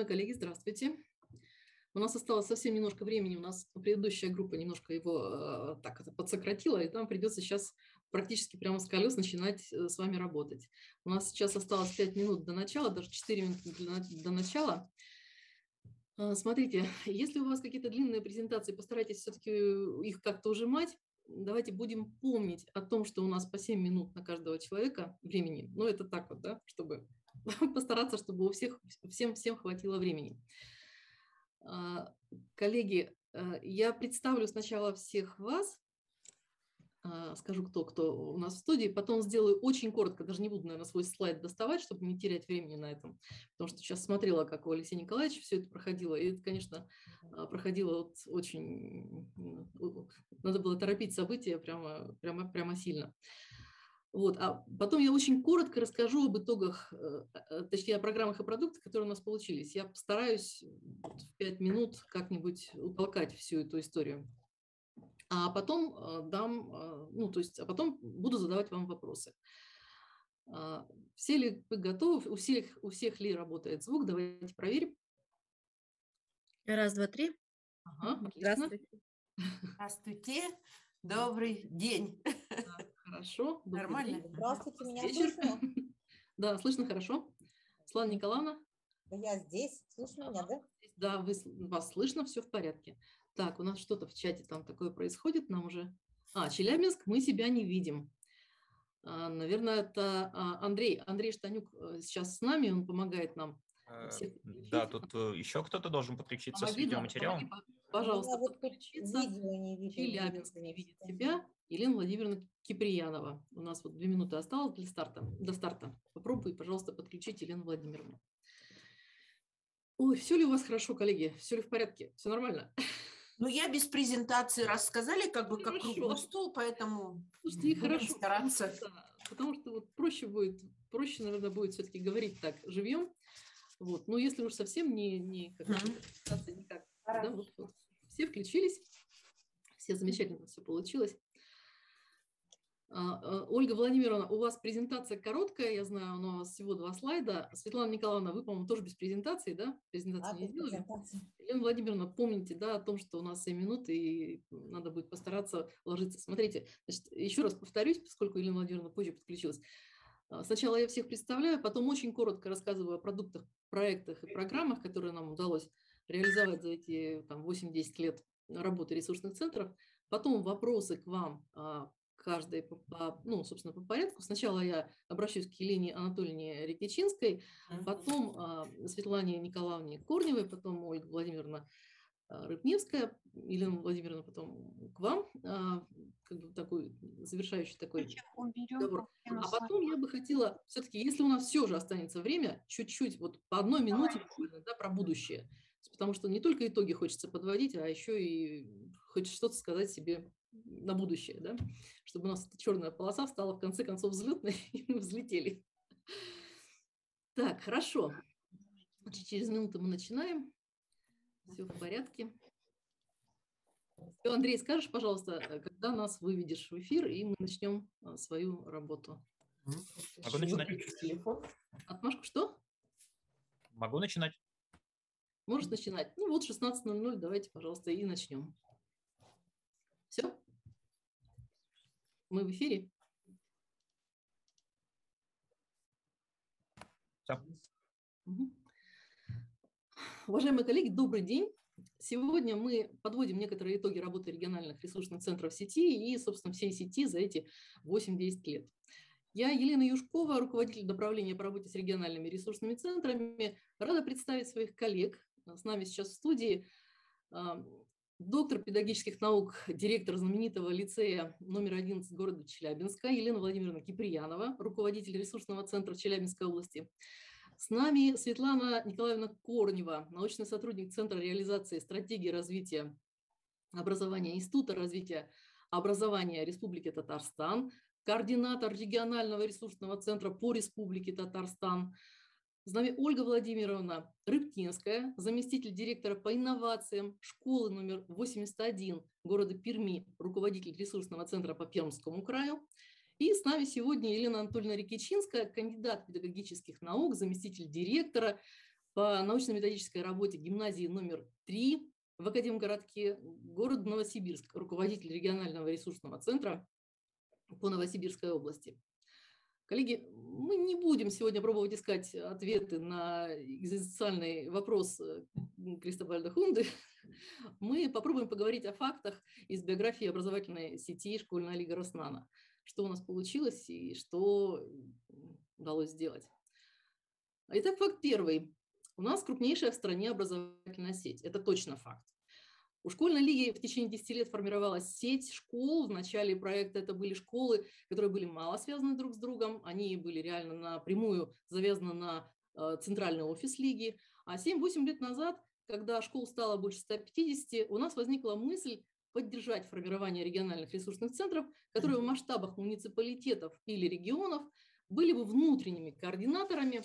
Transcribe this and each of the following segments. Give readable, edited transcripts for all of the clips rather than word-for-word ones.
коллеги, здравствуйте. У нас осталось совсем немножко времени, у нас предыдущая группа немножко его так это подсократила, и нам придется сейчас практически прямо с колес начинать с вами работать. У нас сейчас осталось 5 минут до начала, даже 4 минуты до начала. Смотрите, если у вас какие-то длинные презентации, постарайтесь все-таки их как-то ужимать. Давайте будем помнить о том, что у нас по 7 минут на каждого человека времени. Ну, это так вот, да, чтобы постараться, чтобы у всех, всем хватило времени. Коллеги, я представлю сначала всех вас, скажу, кто у нас в студии, потом сделаю очень коротко, даже не буду, наверное, свой слайд доставать, чтобы не терять времени на этом, потому что сейчас смотрела, как у Алексея Николаевича все это проходило, и это, конечно, проходило вот очень, надо было торопить события прямо сильно. Вот. А потом я очень коротко расскажу об итогах, точнее, о программах и продуктах, которые у нас получились. Я постараюсь в 5 минут как-нибудь утолкать всю эту историю. А потом потом буду задавать вам вопросы. Все ли вы готовы? У всех ли работает звук? Давайте проверим. Раз, два, три. Ага, отлично. Здравствуйте. Здравствуйте. Добрый день. Да, хорошо. Нормально? Здравствуйте, меня Вечер. слышно? Да, слышно хорошо. Светлана Николаевна? Да, я здесь. Слышно меня, да? Да, вас слышно, все в порядке. Так, у нас что-то в чате там такое происходит, нам уже... Челябинск, мы себя не видим. Наверное, это Андрей Штанюк сейчас с нами, он помогает нам. Да, тут еще кто-то должен подключиться с видеоматериалом. Пожалуйста, вот подключиться. видео не видно. Челябинск не видит себя. Елена Владимировна Киприянова. У нас вот 2 минуты осталось до старта. Попробуй, пожалуйста, подключить Елену Владимировну. Ой, все ли у вас хорошо, коллеги? Все ли в порядке? Все нормально? Ну, я без презентации рассказали, как Хорошо. круглый стол, поэтому слушайте, будем стараться. Да, потому что вот проще, наверное, будет все-таки говорить так живьем. Вот. Но если уж совсем никак. Да, вот, все включились, все замечательно все получилось. Ольга Владимировна, у вас презентация короткая, я знаю, у вас всего 2 слайда. Светлана Николаевна, вы, по-моему, тоже без презентации, да? Презентацию не сделали? Елена Владимировна, помните, да, о том, что у нас 7 минут, и надо будет постараться ложиться. Смотрите, значит, еще раз повторюсь, поскольку Елена Владимировна позже подключилась. Сначала я всех представляю, потом очень коротко рассказываю о продуктах, проектах и программах, которые нам удалось реализовать за эти 8-10 лет работы ресурсных центров. Потом вопросы к вам, каждый, собственно, по порядку. Сначала я обращусь к Елене Анатольевне Рекичинской, потом Светлане Николаевне Корневой, потом Ольга Владимировна Рыбневская, Елена Владимировна, потом к вам, такой завершающий такой разговор. А потом я бы хотела, все-таки, если у нас все же останется время, чуть-чуть, вот по 1 минуте, да, про будущее. Потому что не только итоги хочется подводить, а еще и хочется что-то сказать себе на будущее, да? Чтобы у нас эта черная полоса стала в конце концов взлетной, и мы взлетели. Так, хорошо. Значит, через минуту мы начинаем. Все в порядке. Все, Андрей, скажешь, пожалуйста, когда нас выведешь в эфир, и мы начнем свою работу. Могу начинать? Отмашку что? Могу начинать. Можешь начинать. Ну вот 16:00, давайте, пожалуйста, и начнем. Все? Мы в эфире? Все. Угу. Уважаемые коллеги, добрый день. Сегодня мы подводим некоторые итоги работы региональных ресурсных центров сети и, собственно, всей сети за эти 8-10 лет. Я, Елена Юшкова, руководитель направления по работе с региональными ресурсными центрами, рада представить своих коллег. С нами сейчас в студии доктор педагогических наук, директор знаменитого лицея номер 11 города Челябинска Елена Владимировна Киприянова, руководитель ресурсного центра Челябинской области. С нами Светлана Николаевна Корнева, научный сотрудник Центра реализации стратегии развития образования Института развития образования Республики Татарстан, координатор регионального ресурсного центра по Республике Татарстан. С нами Ольга Владимировна Рыбкинская, заместитель директора по инновациям школы номер 81 города Перми, руководитель ресурсного центра по Пермскому краю. И с нами сегодня Елена Анатольевна Рекичинская, кандидат педагогических наук, заместитель директора по научно-методической работе гимназии номер 3 в Академгородке, город Новосибирск, руководитель регионального ресурсного центра по Новосибирской области. Коллеги, мы не будем сегодня пробовать искать ответы на экзистенциальный вопрос Кристобальда Хунды. Мы попробуем поговорить о фактах из биографии образовательной сети «Школьная лига Роснана». Что у нас получилось и что удалось сделать. Итак, факт первый. У нас крупнейшая в стране образовательная сеть. Это точно факт. У школьной лиги в течение 10 лет формировалась сеть школ. В начале проекта это были школы, которые были мало связаны друг с другом. Они были реально напрямую завязаны на центральный офис лиги. А 7-8 лет назад, когда школ стало больше 150, у нас возникла мысль поддержать формирование региональных ресурсных центров, которые в масштабах муниципалитетов или регионов были бы внутренними координаторами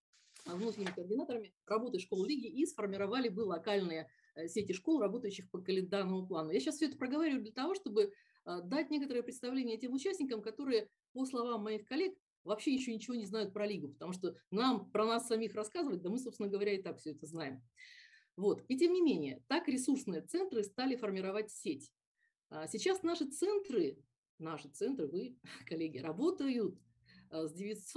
работы школ лиги и сформировали бы локальные сети школ, работающих по календарному плану. Я сейчас все это проговариваю для того, чтобы дать некоторое представление тем участникам, которые, по словам моих коллег, вообще еще ничего не знают про лигу, потому что нам про нас самих рассказывать, да мы, собственно говоря, и так все это знаем. Вот. И тем не менее, так ресурсные центры стали формировать сеть. Сейчас наши центры, вы, коллеги, работают с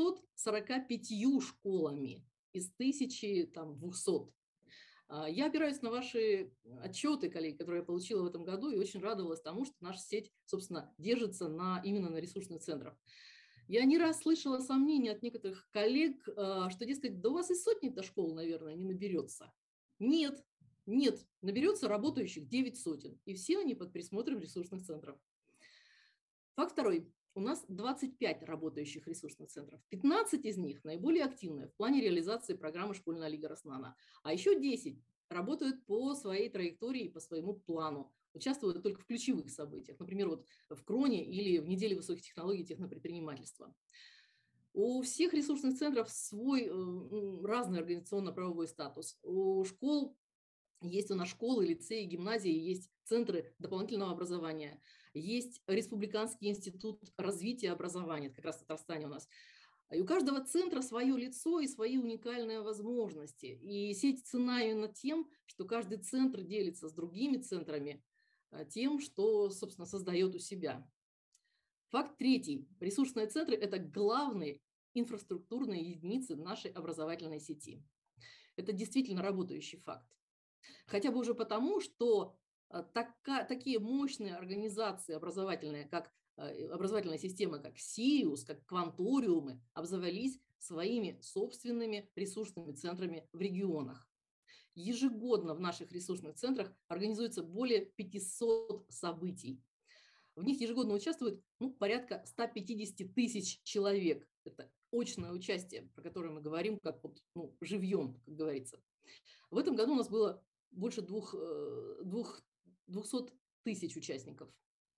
945 школами из 1200. Я опираюсь на ваши отчеты, коллеги, которые я получила в этом году, и очень радовалась тому, что наша сеть, собственно, держится именно на ресурсных центрах. Я не раз слышала сомнения от некоторых коллег, что, дескать, да у вас и сотни-то школ, наверное, не наберется. Нет, наберется работающих 9 сотен, и все они под присмотром ресурсных центров. Факт второй. У нас 25 работающих ресурсных центров. 15 из них наиболее активные в плане реализации программы «Школьная лига Роснана». А еще 10 работают по своей траектории и по своему плану, участвуют только в ключевых событиях, например, вот в Кроне или в неделе высоких технологий и технопредпринимательства. У всех ресурсных центров свой разный организационно-правовой статус. У школ есть у нас школы, лицеи, гимназии, есть центры дополнительного образования, есть Республиканский институт развития образования, это как раз в Татарстане у нас. И у каждого центра свое лицо и свои уникальные возможности. И сеть цена именно тем, что каждый центр делится с другими центрами тем, что, собственно, создает у себя. Факт третий. Ресурсные центры – это главные инфраструктурные единицы нашей образовательной сети. Это действительно работающий факт. Хотя бы уже потому, что такие мощные организации образовательные, как образовательная система, как СИУС, как кванториумы, обзавелись своими собственными ресурсными центрами в регионах. Ежегодно в наших ресурсных центрах организуется более 500 событий. В них ежегодно участвует порядка 150 тысяч человек. Это очное участие, про которое мы говорим, как живьем, как говорится. В этом году у нас было больше 200 тысяч участников.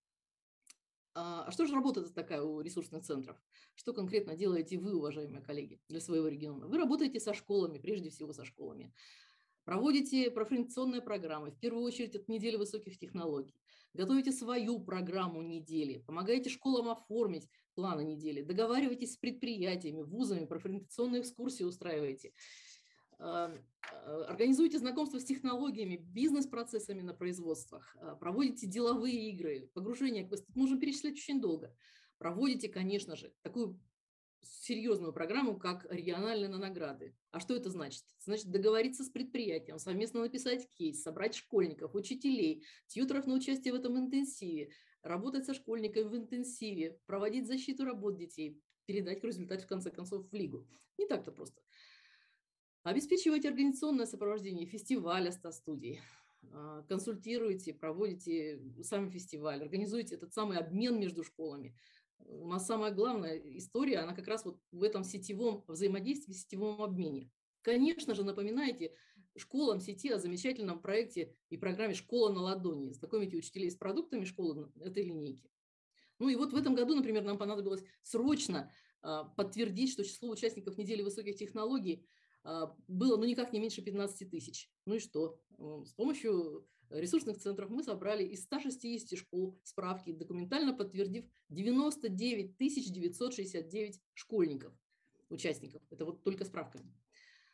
А что же работа такая у ресурсных центров? Что конкретно делаете вы, уважаемые коллеги, для своего региона? Вы работаете со школами, прежде всего со школами. Проводите профориентационные программы, в первую очередь от недели высоких технологий. Готовите свою программу недели, помогаете школам оформить планы недели, договариваетесь с предприятиями, вузами, профориентационные экскурсии устраиваете. Организуйте знакомство с технологиями, бизнес-процессами на производствах, проводите деловые игры, погружение, можем перечислять очень долго. Проводите, конечно же, такую серьезную программу, как региональные награды. А что это значит? Значит, договориться с предприятием, совместно написать кейс, собрать школьников, учителей, тьюторов на участие в этом интенсиве, работать со школьниками в интенсиве, проводить защиту работ детей, передать результат, в конце концов, в лигу. Не так-то просто. Обеспечивайте организационное сопровождение фестиваля 100 студий, консультируйте, проводите сам фестиваль, организуйте этот самый обмен между школами. У нас самая главная история, она как раз вот в этом сетевом взаимодействии, сетевом обмене. Конечно же, напоминайте школам сети о замечательном проекте и программе «Школа на ладони». Знакомите учителей с продуктами школы этой линейки. И вот в этом году, например, нам понадобилось срочно подтвердить, что число участников недели высоких технологий было никак не меньше 15 тысяч. Ну и что? С помощью ресурсных центров мы собрали из 160 школ справки, документально подтвердив 99 969 школьников, участников. Это вот только справками.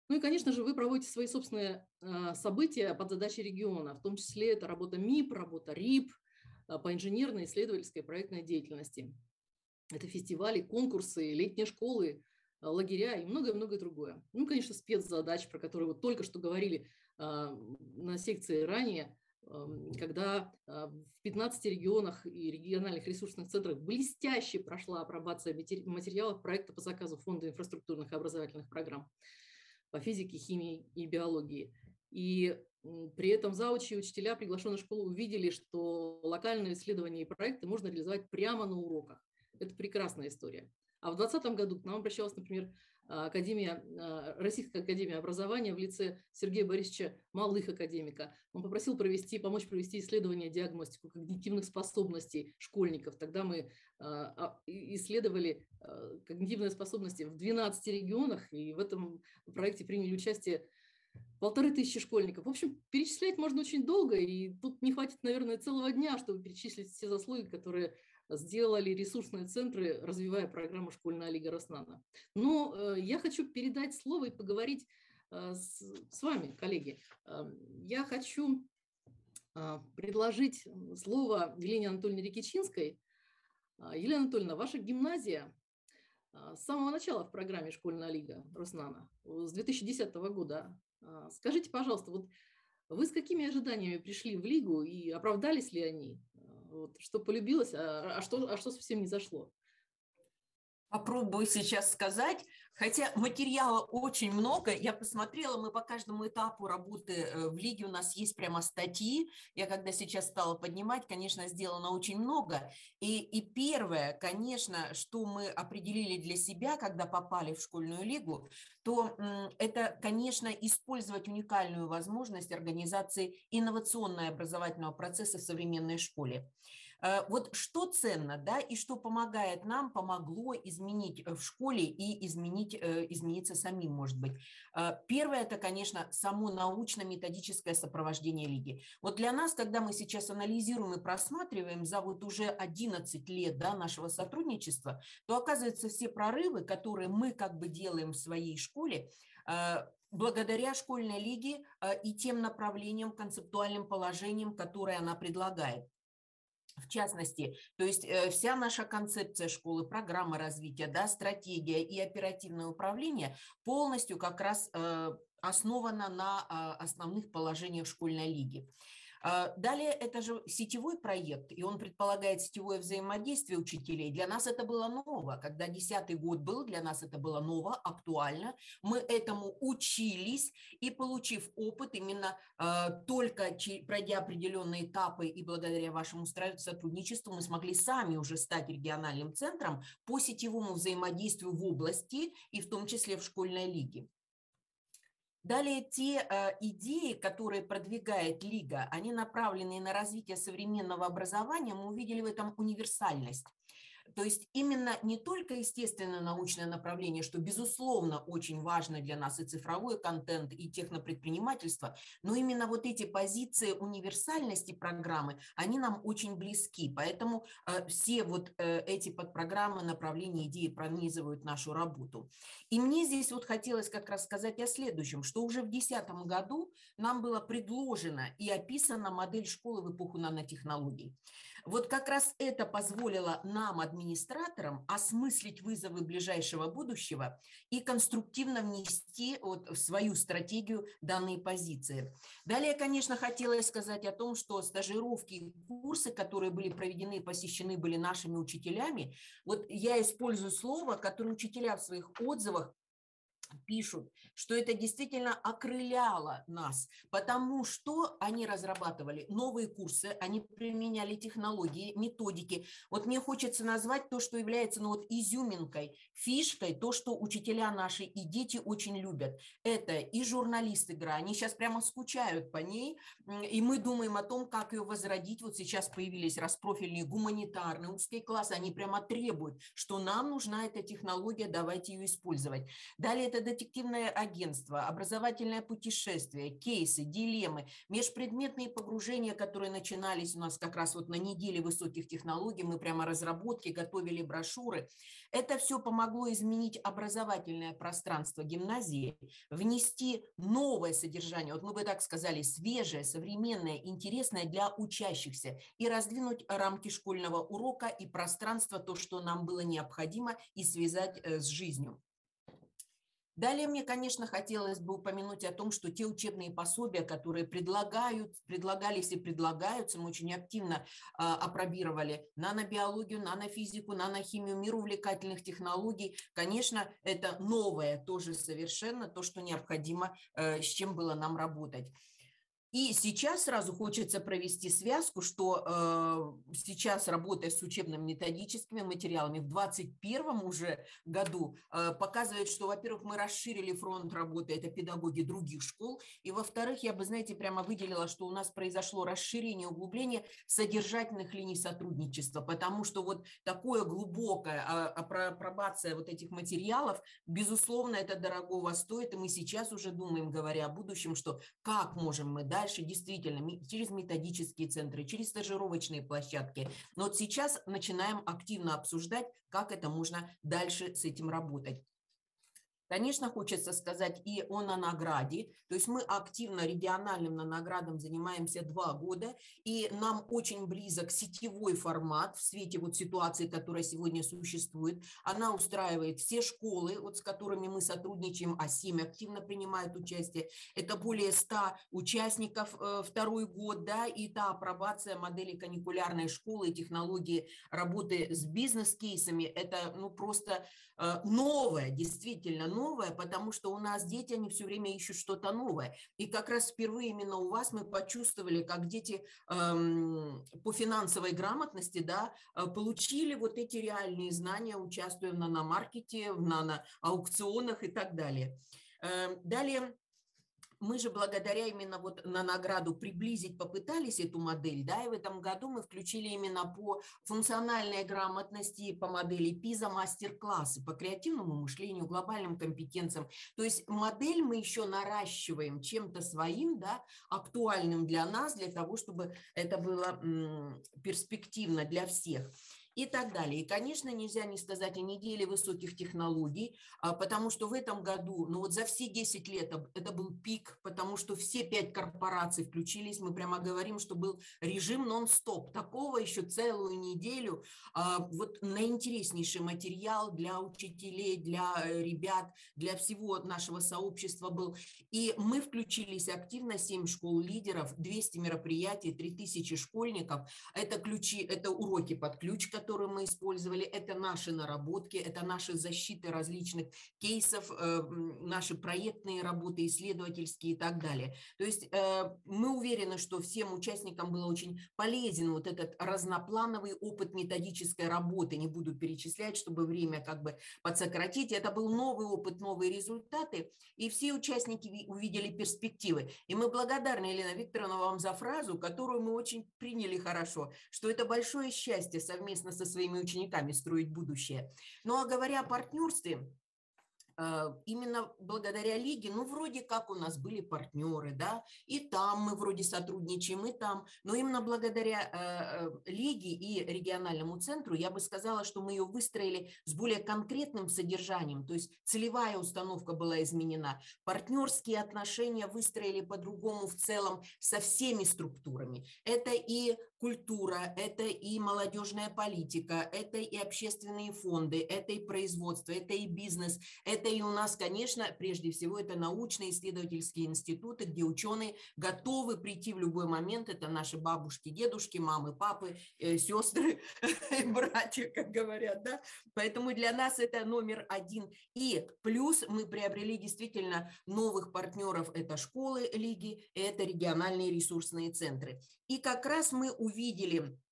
Ну и, конечно же, вы проводите свои собственные события под задачи региона, в том числе это работа МИП, работа РИП по инженерной, исследовательской, проектной деятельности. Это фестивали, конкурсы, летние школы, лагеря и многое-многое другое. Ну, конечно, спецзадачи, про которые вот только что говорили на секции ранее, когда в 15 регионах и региональных ресурсных центрах блестяще прошла апробация материалов проекта по заказу Фонда инфраструктурных и образовательных программ по физике, химии и биологии. И при этом заучи и учителя приглашенной школы увидели, что локальные исследования и проекты можно реализовать прямо на уроках. Это прекрасная история. А в 2020 году к нам обращалась, например, Российская академия образования в лице Сергея Борисовича Малых, академика. Он попросил помочь провести исследование, диагностику когнитивных способностей школьников. Тогда мы исследовали когнитивные способности в 12 регионах, и в этом проекте приняли участие 1500 школьников. В общем, перечислять можно очень долго, и тут не хватит, наверное, целого дня, чтобы перечислить все заслуги, которые сделали ресурсные центры, развивая программу «Школьная лига Роснана». Но я хочу передать слово и поговорить с вами, коллеги. Я хочу предложить слово Елене Анатольевне Рикичинской. Елена Анатольевна, ваша гимназия с самого начала в программе «Школьная лига Роснана», с 2010 года. Скажите, пожалуйста, вот вы с какими ожиданиями пришли в лигу и оправдались ли они? Вот, что полюбилось, а что совсем не зашло? Попробую сейчас сказать, хотя материала очень много. Я посмотрела, мы по каждому этапу работы в лиге, у нас есть прямо статьи. Я когда сейчас стала поднимать, конечно, сделано очень много. И первое, конечно, что мы определили для себя, когда попали в школьную лигу, то это, конечно, использовать уникальную возможность организации инновационно-образовательного процесса в современной школе. Вот что ценно, да, и что помогает нам, помогло изменить в школе и измениться самим, может быть. Первое – это, конечно, само научно-методическое сопровождение лиги. Вот для нас, когда мы сейчас анализируем и просматриваем за вот уже 11 лет, да, нашего сотрудничества, то оказывается все прорывы, которые мы как бы делаем в своей школе, благодаря школьной лиге и тем направлениям, концептуальным положениям, которые она предлагает. В частности, то есть вся наша концепция школы, программа развития, да, стратегия и оперативное управление полностью как раз основана на основных положениях школьной лиги. Далее, это же сетевой проект, и он предполагает сетевое взаимодействие учителей. Для нас это было ново. Когда 10-й год был, для нас это было ново, актуально. Мы этому учились, и получив опыт, именно только пройдя определенные этапы и благодаря вашему сотрудничеству, мы смогли сами уже стать региональным центром по сетевому взаимодействию в области и в том числе в школьной лиге. Далее, те идеи, которые продвигает Лига, они направлены на развитие современного образования, мы увидели в этом универсальность. То есть именно не только естественное научное направление, что, безусловно, очень важно для нас, и цифровой контент, и технопредпринимательство, но именно вот эти позиции универсальности программы, они нам очень близки. Поэтому все вот эти подпрограммы, направления, идеи пронизывают нашу работу. И мне здесь вот хотелось как раз сказать о следующем, что уже в 2010 году нам было предложено и описана модель школы в эпоху нанотехнологий. Вот как раз это позволило нам, администраторам, осмыслить вызовы ближайшего будущего и конструктивно внести вот в свою стратегию данные позиции. Далее, конечно, хотелось сказать о том, что стажировки и курсы, которые были проведены и посещены были нашими учителями, вот я использую слово, которое учителя в своих отзывах пишут, что это действительно окрыляло нас, потому что они разрабатывали новые курсы, они применяли технологии, методики. Вот мне хочется назвать то, что является изюминкой, фишкой, то, что учителя наши и дети очень любят. Это и журналист-игра, они сейчас прямо скучают по ней, и мы думаем о том, как ее возродить. Вот сейчас появились распрофильные гуманитарные узкие классы, они прямо требуют, что нам нужна эта технология, давайте ее использовать. Далее это это детективное агентство, образовательное путешествие, кейсы, дилеммы, межпредметные погружения, которые начинались у нас как раз вот на неделе высоких технологий, мы прямо разработки, готовили брошюры. Это все помогло изменить образовательное пространство гимназии, внести новое содержание, вот мы бы так сказали, свежее, современное, интересное для учащихся и раздвинуть рамки школьного урока и пространства, то, что нам было необходимо, и связать с жизнью. Далее мне, конечно, хотелось бы упомянуть о том, что те учебные пособия, которые предлагались и предлагаются, мы очень активно апробировали нанобиологию, нанофизику, нанохимию, мир увлекательных технологий. Конечно, это новое тоже совершенно, то, что необходимо, с чем было нам работать. И сейчас сразу хочется провести связку, что сейчас, работая с учебно-методическими материалами в 2021 уже году, показывает, что, во-первых, мы расширили фронт работы, это педагоги других школ, и, во-вторых, я бы, знаете, прямо выделила, что у нас произошло расширение, углубление содержательных линий сотрудничества, потому что вот такое глубокое апробация вот этих материалов, безусловно, это дорогого стоит, и мы сейчас уже думаем, говоря о будущем, что как можем мы дальше действительно через методические центры, через стажировочные площадки. Но вот сейчас начинаем активно обсуждать, как это можно дальше с этим работать. Конечно, хочется сказать и о нанограде, то есть мы активно региональным наноградом занимаемся 2 года, и нам очень близок сетевой формат в свете вот ситуации, которая сегодня существует. Она устраивает все школы, вот с которыми мы сотрудничаем, а 7 активно принимают участие. Это более 100 участников 2-й год, да, и та апробация модели каникулярной школы, технологии работы с бизнес-кейсами, это ну просто новое, действительно новое, потому что у нас дети, они все время ищут что-то новое. И как раз впервые именно у вас мы почувствовали, как дети по финансовой грамотности, да, получили вот эти реальные знания, участвуя в наномаркете, в наноаукционах и так далее. Далее. Мы же благодаря именно вот на награду приблизить попытались эту модель, да, и в этом году мы включили именно по функциональной грамотности, по модели ПИЗа мастер-классы по креативному мышлению, глобальным компетенциям. То есть модель мы еще наращиваем чем-то своим, да, актуальным для нас, для того, чтобы это было перспективно для всех. И так далее. И, конечно, нельзя не сказать о неделе высоких технологий, потому что в этом году, ну вот за все 10 лет это был пик, потому что все 5 корпораций включились, мы прямо говорим, что был режим нон-стоп, такого еще целую неделю, вот наинтереснейший материал для учителей, для ребят, для всего нашего сообщества был. И мы включились активно, 7 школ-лидеров, 200 мероприятий, 3000 школьников, это ключи, это уроки под ключ, которые мы использовали, это наши наработки, это наши защиты различных кейсов, наши проектные работы, исследовательские и так далее. То есть мы уверены, что всем участникам был очень полезен вот этот разноплановый опыт методической работы. Не буду перечислять, чтобы время как бы подсократить. Это был новый опыт, новые результаты, и все участники увидели перспективы. И мы благодарны, Елена Викторовна, вам за фразу, которую мы очень приняли хорошо, что это большое счастье совместно со своими учениками строить будущее. Ну а говоря о партнерстве, именно благодаря Лиге, ну, вроде как у нас были партнеры, да, и там мы вроде сотрудничаем, и там, но именно благодаря Лиге и региональному центру, я бы сказала, что мы ее выстроили с более конкретным содержанием, то есть целевая установка была изменена, партнерские отношения выстроили по-другому в целом со всеми структурами. Это и культура, это и молодежная политика, это и общественные фонды, это и производство, это и бизнес, это и у нас, конечно, прежде всего, это научные исследовательские институты, где ученые готовы прийти в любой момент. Это наши бабушки, дедушки, мамы, папы, сестры, братья, как говорят, да. Поэтому для нас это номер 1. И плюс мы приобрели действительно новых партнеров. Это школы Лиги, это региональные ресурсные центры. И как раз мы увидели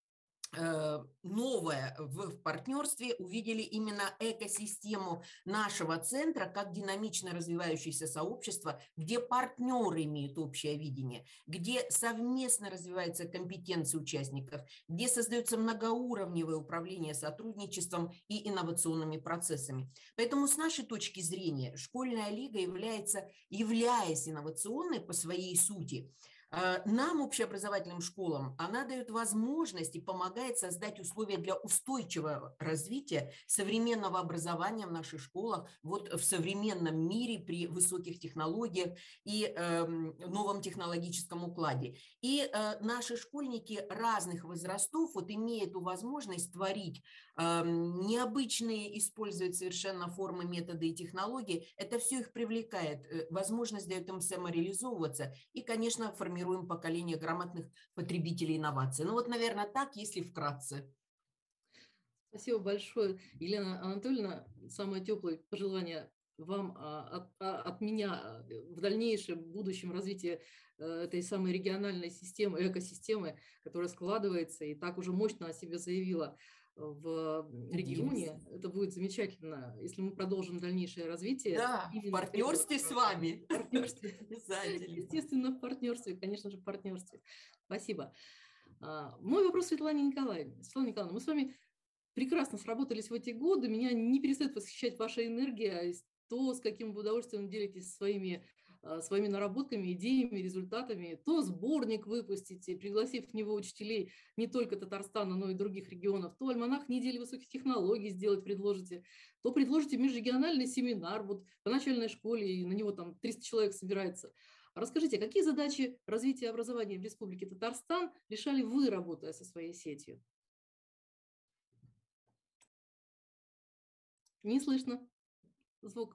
новое в партнерстве, увидели именно экосистему нашего центра как динамично развивающееся сообщество, где партнеры имеют общее видение, где совместно развиваются компетенции участников, где создается многоуровневое управление сотрудничеством и инновационными процессами. Поэтому с нашей точки зрения школьная лига являясь инновационной по своей сути, нам, общеобразовательным школам, она дает возможность и помогает создать условия для устойчивого развития современного образования в наших школах вот в современном мире при высоких технологиях и новом технологическом укладе. И наши школьники разных возрастов вот имеют эту возможность творить необычные, использовать совершенно формы, методы и технологии. Это все их привлекает, возможность дает им самореализовываться и, конечно, формируем поколение грамотных потребителей инноваций. Ну вот, наверное, так, если вкратце. Спасибо большое, Елена Анатольевна. Самое теплое пожелание вам от меня в дальнейшем будущем развитии этой самой региональной системы, экосистемы, которая складывается и так уже мощно о себе заявила в регионе. Это будет замечательно, если мы продолжим дальнейшее развитие. Да, в партнерстве с вами. В партнерстве. Обязательно. Естественно, в партнерстве, конечно же, в партнерстве. Спасибо. Мой вопрос Светлане Николаевне. Светлана Николаевна, мы с вами прекрасно сработались в эти годы. Меня не перестает восхищать ваша энергия, то, с каким вы удовольствием делитесь своими наработками, идеями, результатами. То сборник выпустите, пригласив в него учителей не только Татарстана, но и других регионов. То альманах недели высоких технологий сделать предложите. То предложите межрегиональный семинар вот по начальной школе, и на него там 300 человек собирается. Расскажите, какие задачи развития образования в Республике Татарстан решали вы, работая со своей сетью? Не слышно. Звук.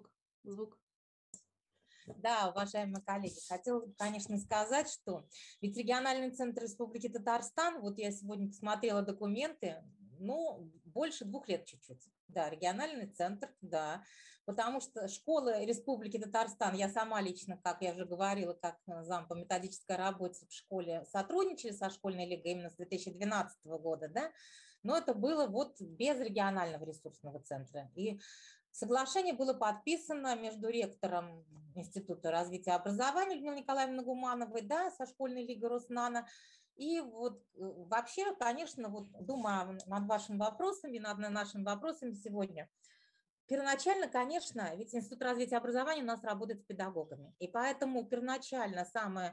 Да, уважаемые коллеги, хотела, конечно, сказать, что ведь региональный центр Республики Татарстан, вот я сегодня посмотрела документы, ну, больше 2 лет чуть-чуть. Да, региональный центр, да, потому что школы Республики Татарстан, я сама лично, как я уже говорила, как зам по методической работе в школе сотрудничали со школьной лигой именно с 2012 года, да, но это было вот без регионального ресурсного центра. И соглашение было подписано между ректором Института развития образования Людмилой Николаевной Нагумановой, да, со школьной лигой Роснано. И вот вообще, конечно, вот думая над вашими вопросами, над нашими вопросами сегодня, первоначально, конечно, ведь Институт развития образования у нас работает с педагогами. И поэтому первоначально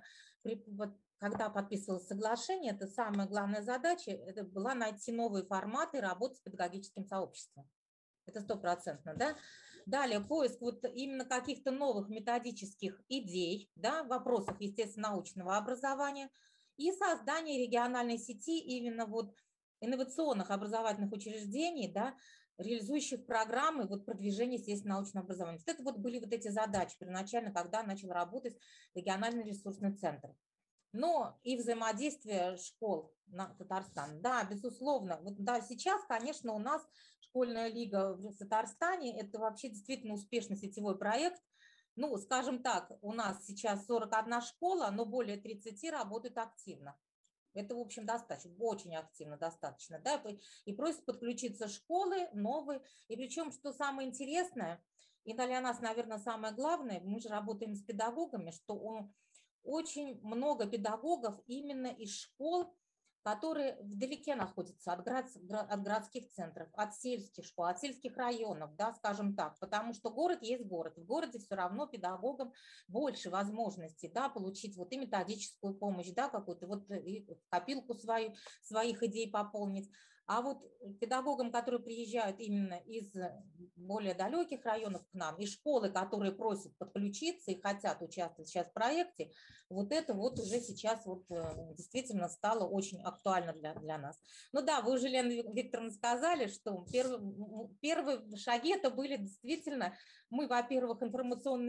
когда подписывалось соглашение, это самая главная задача, это была найти новые форматы работы с педагогическим сообществом. Это 100%, да. Далее поиск вот именно каких-то новых методических идей, да, в вопросах, естественно, научного образования и создание региональной сети именно вот инновационных образовательных учреждений, да, реализующих программы вот продвижения, естественно, научного образования. Вот это вот были вот эти задачи первоначально, когда начал работать региональный ресурсный центр. Но и взаимодействие школ на Татарстан. Да, безусловно. Вот, да, сейчас, конечно, у нас школьная лига в Татарстане – это вообще действительно успешный сетевой проект. Ну, скажем так, у нас сейчас 41 школа, но более 30 работают активно. Это, в общем, достаточно, очень активно достаточно. Да? И просят подключиться школы новые. И причем, что самое интересное, и для нас, наверное, самое главное, мы же работаем с педагогами, что очень много педагогов именно из школ, которые вдалеке находятся от городских центров, от сельских школ, от сельских районов, да, скажем так, потому что город есть город. В городе все равно педагогам больше возможностей, да, получить вот и методическую помощь, да, какую-то вот и копилку своих идей пополнить. А вот педагогам, которые приезжают именно из более далеких районов к нам, и школы, которые просят подключиться и хотят участвовать сейчас в проекте, вот это вот уже сейчас вот действительно стало очень актуально для нас. Ну да, вы уже, Лена Викторовна, сказали, что первые шаги это были действительно, мы, во-первых, информационный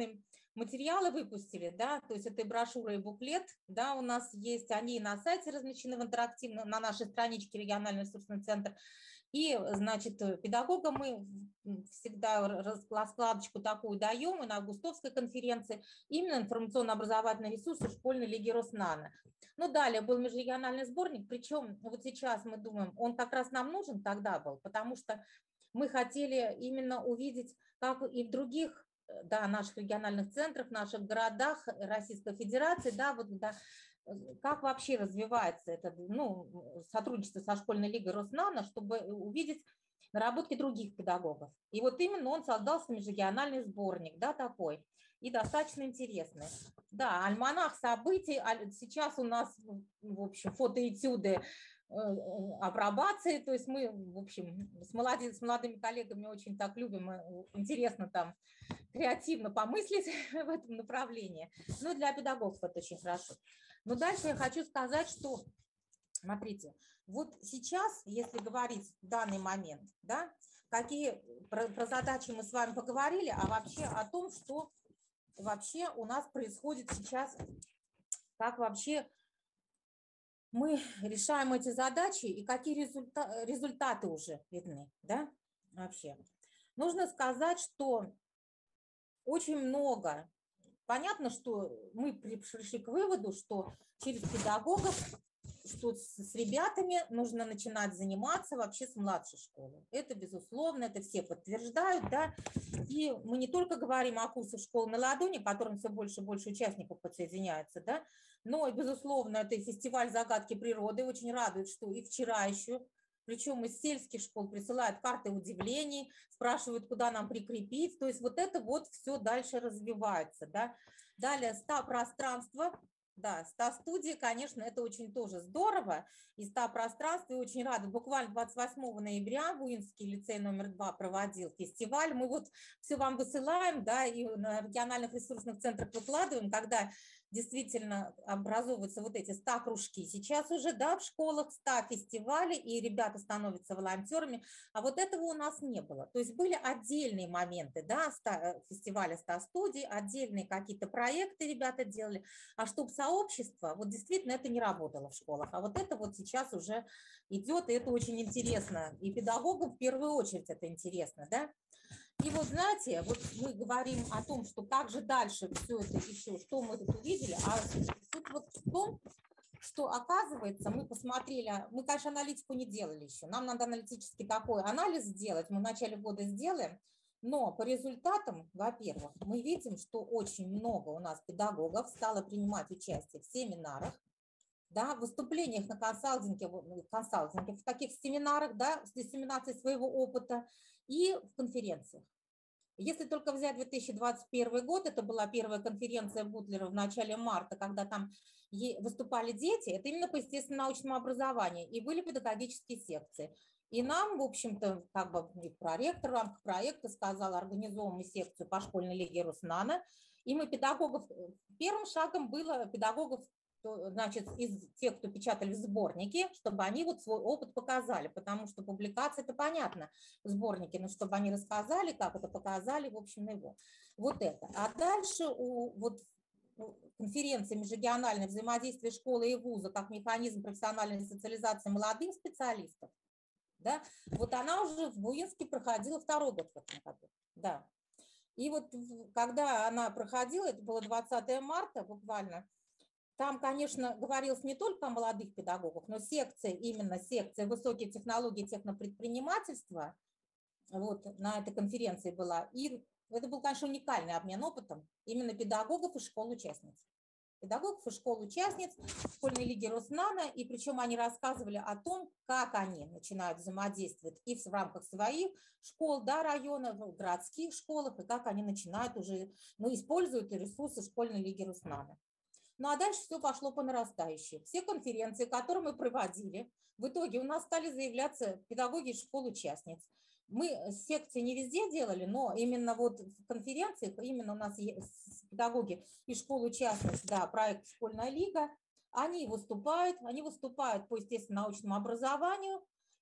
материалы выпустили, да, то есть это и брошюра, и буклет, да, у нас есть, они на сайте размещены в интерактивном, на нашей страничке региональный ресурсный центр. И, значит, педагогам мы всегда раскладочку такую даем, и на августовской конференции, именно информационно-образовательные ресурсы школьной лиги Роснано. Ну, далее был межрегиональный сборник, причем вот сейчас мы думаем, он как раз нам нужен тогда был, потому что мы хотели именно увидеть, как и в других, да, наших региональных центрах, наших городах Российской Федерации, да, вот, да, как вообще развивается это, ну, сотрудничество со школьной лигой Роснано, чтобы увидеть наработки других педагогов. И вот именно он создался межрегиональный сборник, да, такой, и достаточно интересный. Да, альманах событий, сейчас у нас, в общем, фотоэтюды апробации, то есть мы, в общем, с молодыми коллегами очень так любим, интересно там креативно помыслить в этом направлении. Ну, для педагогов это очень хорошо. Но дальше я хочу сказать, что, смотрите, вот сейчас, если говорить в данный момент, да, какие про задачи мы с вами поговорили, а вообще о том, что вообще у нас происходит сейчас, как вообще мы решаем эти задачи и какие результаты уже видны, да, вообще. Нужно сказать, что очень много, понятно, что мы пришли к выводу, что через педагогов, что с ребятами нужно начинать заниматься вообще с младшей школы. Это безусловно, это все подтверждают, да, и мы не только говорим о курсах школы на ладони, к которым все больше и больше участников подсоединяется, да, но, безусловно, это и фестиваль «Загадки природы». Очень радует, что и вчера еще, причем из сельских школ присылают карты удивлений, спрашивают, куда нам прикрепить. То есть вот это вот все дальше развивается. Да. Далее пространство. Да, 100 студий, конечно, это очень тоже здорово. И 100 пространств, и очень рада. Буквально 28 ноября Буинский лицей номер 2 проводил фестиваль. Мы вот все вам высылаем, да, и на региональных ресурсных центрах выкладываем, когда действительно образовываются вот эти 100 кружки. Сейчас уже, да, в школах 100 фестивалей, и ребята становятся волонтерами, а вот этого у нас не было. То есть были отдельные моменты, да, фестиваля 100 студий, отдельные какие-то проекты ребята делали, а чтобы сообщество, вот действительно это не работало в школах, а вот это вот сейчас уже идет, и это очень интересно, и педагогам в первую очередь это интересно, да. И вот знаете, вот мы говорим о том, что как же дальше все это еще, что мы тут увидели, а суть вот в том, что оказывается, мы посмотрели, мы, конечно, аналитику не делали еще, нам надо аналитический такой анализ сделать, мы в начале года сделаем, но по результатам, во-первых, мы видим, что очень много у нас педагогов стало принимать участие в семинарах, да, в выступлениях на консалтинге, в таких семинарах, да, с диссеминацией своего опыта и в конференциях. Если только взять 2021 год, это была первая конференция Бутлера в начале марта, когда там выступали дети, это именно по естественно-научному образованию, и были педагогические секции. И нам, в общем-то, как бы проректор в рамках проекта сказал, организовываем секцию по школьной лиге Роснано, и мы педагогов, первым шагом было педагогов, значит, из тех, кто печатали в сборнике, чтобы они вот свой опыт показали, потому что публикация, это понятно, сборники, но чтобы они рассказали, как это показали, в общем, его. Вот это. А дальше вот конференции межрегиональное взаимодействие школы и вуза как механизм профессиональной социализации молодых специалистов, да, вот она уже в Буинске проходила второй год в этом году, да. И вот когда она проходила, это было 20 марта буквально, там, конечно, говорилось не только о молодых педагогах, но секция, именно секция высокие технологии технопредпринимательства, вот на этой конференции была. И это был, конечно, уникальный обмен опытом именно педагогов и школ-участниц. Педагогов и школ-участниц школьной лиги Роснано, и причем они рассказывали о том, как они начинают взаимодействовать и в рамках своих школ, да, районов, в городских школах, и как они начинают уже, ну, используют ресурсы школьной лиги Роснано. Ну а дальше все пошло по нарастающей. Все конференции, которые мы проводили, в итоге у нас стали заявляться педагоги школ-участниц. Мы секции не везде делали, но именно вот в конференциях, именно у нас есть педагоги из школ-участниц, да, проект «Школьная лига», они выступают по естественно-научному образованию,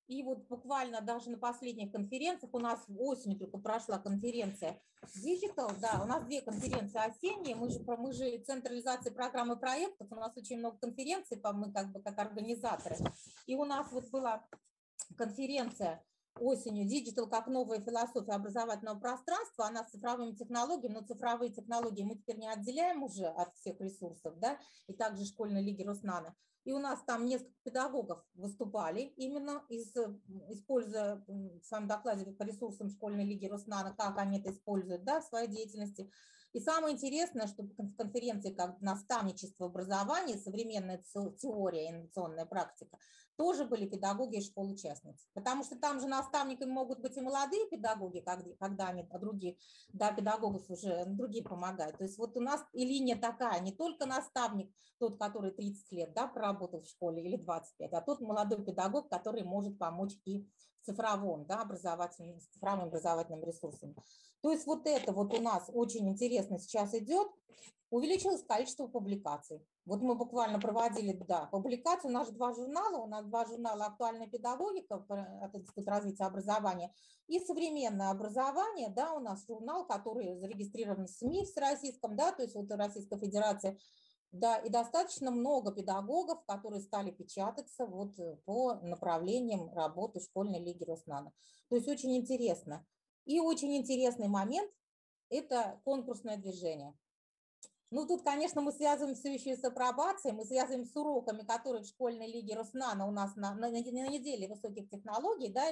И вот буквально даже на последних конференциях, у нас осенью только прошла конференция Digital, да, у нас 2 конференции осенние, мы же Центр реализации программы проектов, у нас очень много конференций, мы как бы как организаторы. И у нас вот была конференция осенью Digital как новая философия образовательного пространства, она с цифровыми технологиями, но цифровые технологии мы теперь не отделяем уже от всех ресурсов, да, и также школьной лиги Роснано. И у нас там несколько педагогов выступали, именно используя в своем докладе по ресурсам школьной лиги Роснано, как они это используют, да, в своей деятельности. И самое интересное, что в конференции как наставничество в образовании, современная теория, инновационная практика, тоже были педагоги и школ-участницы. Потому что там же наставниками могут быть и молодые педагоги, когда они других, да, педагогов уже другие помогают. То есть вот у нас и линия такая, не только наставник, тот, который 30 лет, да, проработал в школе или 25, а тот молодой педагог, который может помочь и в цифровом, да, цифровым образовательным ресурсом. То есть вот это вот у нас очень интересно сейчас идет. Увеличилось количество публикаций. Вот мы буквально проводили, да, публикации. У нас 2 журнала. У нас 2 журнала «Актуальная педагогика» от Института развития образования и «Современное образование». Да, у нас журнал, который зарегистрирован в СМИ всероссийском, да, то есть вот Российской Федерации. Да, и достаточно много педагогов, которые стали печататься вот по направлениям работы школьной лиги Роснано. То есть очень интересно. И очень интересный момент – это конкурсное движение. Ну, тут, конечно, мы связываем все еще и с апробацией, мы связываем с уроками, которые в школьной лиге Роснано у нас на неделе высоких технологий, да,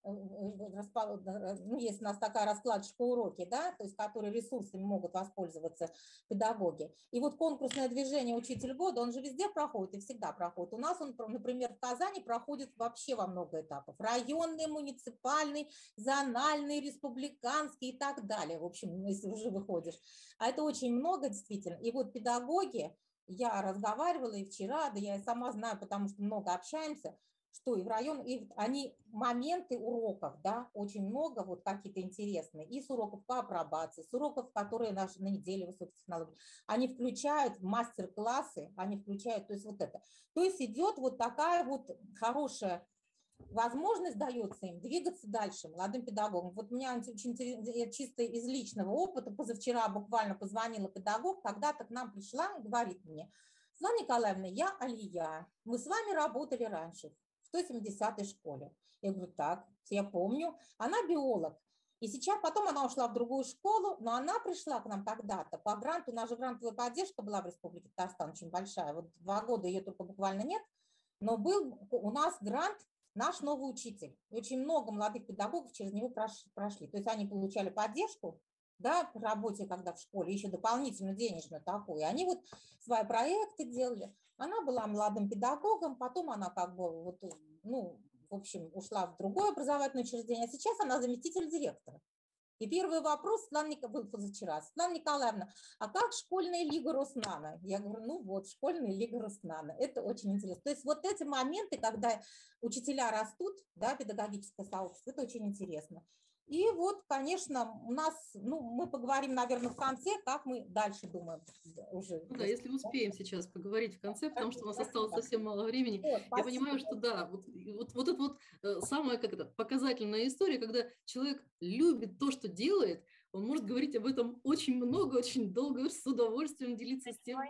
ну, есть у нас такая раскладочка уроки, да, то есть которые ресурсами могут воспользоваться педагоги. И вот конкурсное движение «Учитель года», он же везде проходит и всегда проходит. У нас он, например, в Казани проходит вообще во много этапов. Районный, муниципальный, зональный, республиканский и так далее. В общем, если уже выходишь. А это очень много действительно. И вот педагоги, я разговаривала и вчера, да я и сама знаю, потому что много общаемся, что и в район, и они моменты уроков, да, очень много вот какие-то интересные, и с уроков по апробации, с уроков, которые на неделе высоких технологий, они включают мастер-классы, они включают, то есть вот это. То есть идет вот такая вот хорошая возможность дается им двигаться дальше, молодым педагогам. Вот у меня очень чисто из личного опыта, позавчера буквально позвонила педагог, когда-то к нам пришла и говорит мне: Светлана Николаевна, я Алия, мы с вами работали раньше в 170-й школе. Я говорю: так, я помню. Она биолог. И сейчас потом она ушла в другую школу, но она пришла к нам когда-то по гранту, у нас же грантовая поддержка была в Республике Татарстан очень большая, вот 2 года ее только буквально нет, но был у нас грант «Наш новый учитель». И очень много молодых педагогов через него прошли. То есть они получали поддержку, да, по работе, когда в школе, еще дополнительно денежную такую. И они вот свои проекты делали. Она была молодым педагогом, потом она как бы вот, ну, в общем, ушла в другое образовательное учреждение, а сейчас она заместитель директора. И первый вопрос был позавчера. Светлана Николаевна, а как школьная лига Роснано? Я говорю: ну вот, школьная лига Роснано. Это очень интересно. То есть вот эти моменты, когда учителя растут, да, педагогическое сообщество, это очень интересно. И вот, конечно, у нас, ну, мы поговорим, наверное, в конце, как мы дальше думаем уже. Ну да, если успеем сейчас поговорить в конце, потому что у нас осталось совсем мало времени. Я понимаю, что да, вот это вот самая показательная история, когда человек любит то, что делает, он может говорить об этом очень много, очень долго, с удовольствием делиться с тем,